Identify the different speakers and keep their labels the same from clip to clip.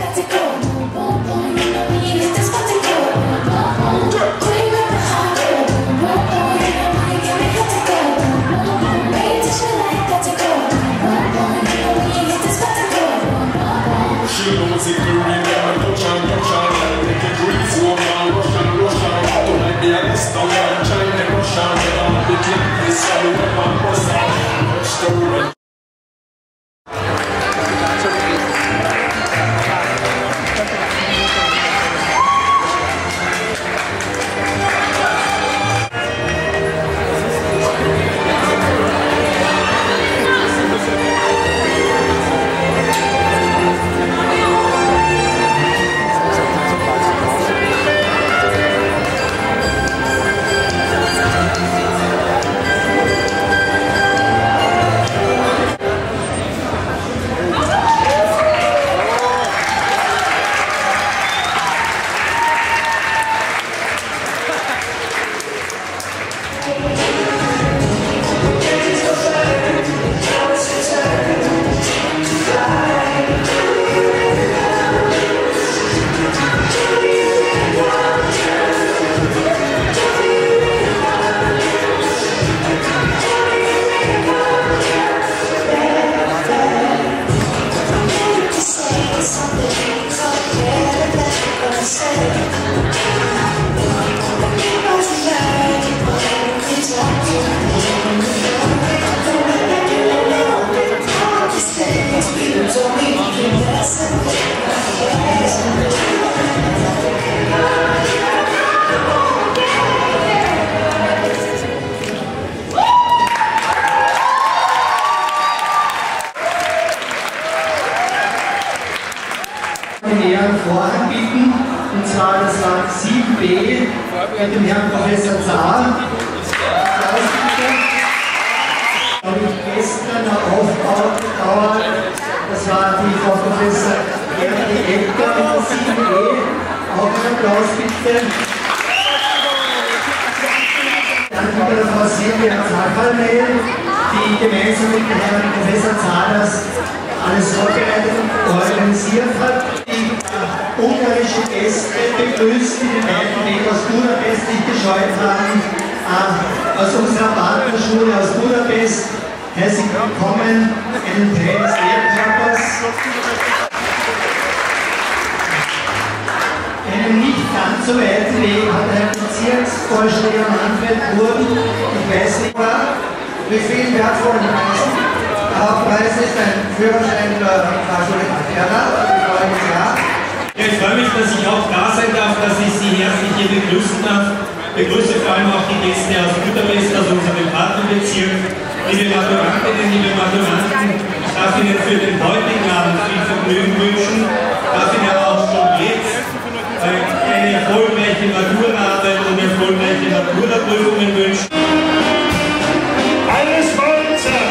Speaker 1: Vorhang bitten, und zwar das Rang 7b mit dem Herrn Professor Zahr. Habe ich gestern noch Aufbau gedauert. Das war die Frau Professor Gerdi Ecker, 7e. Auch einen Applaus bitte. Dann kommt der Frau Silvia Zacherl, die gemeinsam mit dem Herrn Professor Zahr das alles vorbereitet und organisiert hat. Die ungarische Gäste begrüßt, die den weiten Weg aus Budapest nicht gescheut haben, aus unserer Partnerschule aus Budapest. Herzlich willkommen, einen Teil des Lehrkörpers. Einen nicht ganz so weiten Weg hat der Bezirksvorsteher Manfred Wurm, ich weiß nicht, wie viel wertvollen Preisen. Der Hauptpreis ist ein Führerschein der Fahrschule Materna, voriges Jahr.
Speaker 2: Ja, ich freue mich, dass ich auch da sein darf, dass ich Sie herzlich hier begrüßen darf. Ich begrüße vor allem auch die Gäste aus Budapest, aus unserem Partnerbezirk. Liebe Maturantinnen, liebe Maturanten, ich darf Ihnen für den heutigen Abend viel Vergnügen wünschen. Ich darf Ihnen aber auch schon jetzt eine erfolgreiche Maturaarbeit und erfolgreiche Maturaprüfungen wünschen. Alles Wolze!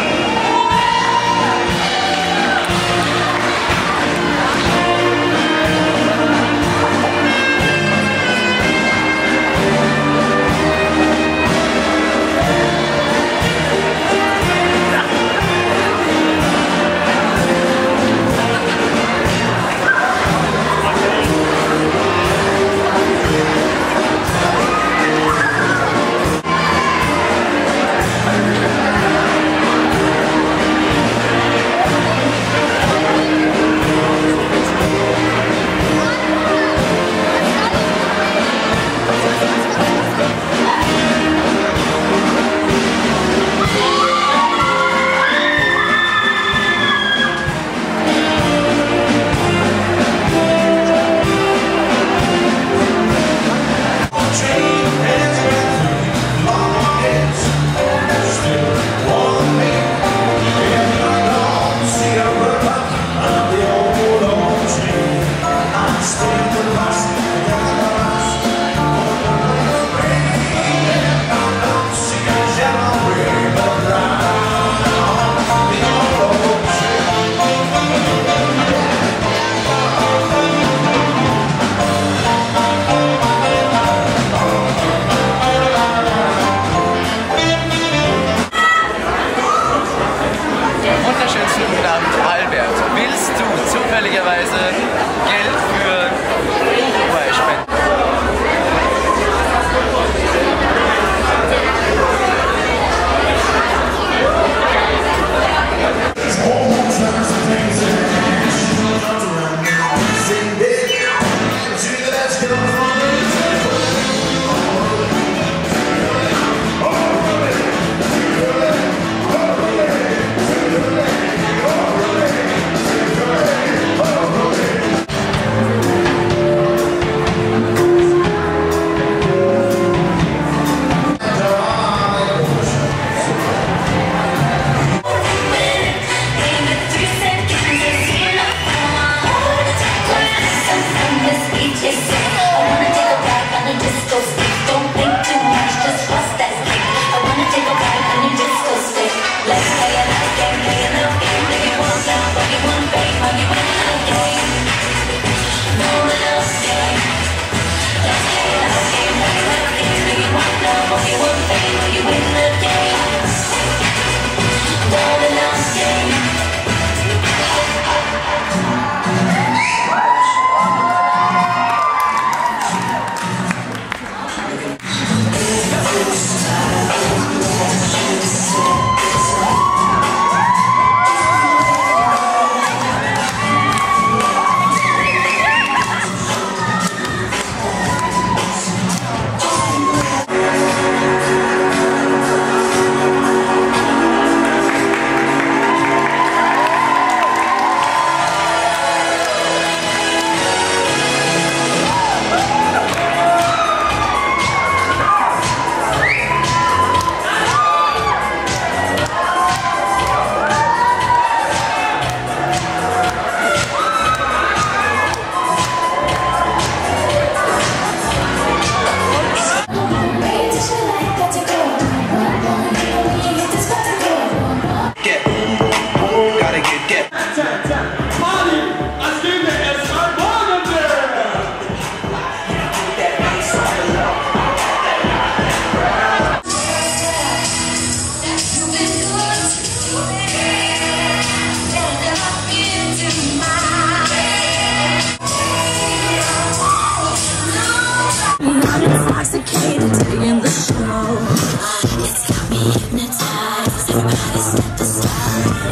Speaker 3: intoxicated, taking the show. It's got me hypnotized. Everybody step aside.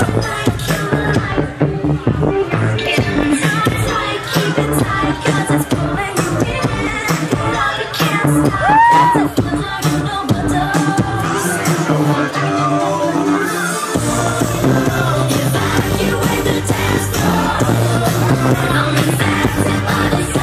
Speaker 3: Keep it tight, 'cause it's pulling you in. Nobody can't stop. It's a no overdose. Evacuate the dance floor. I'm the fast and body.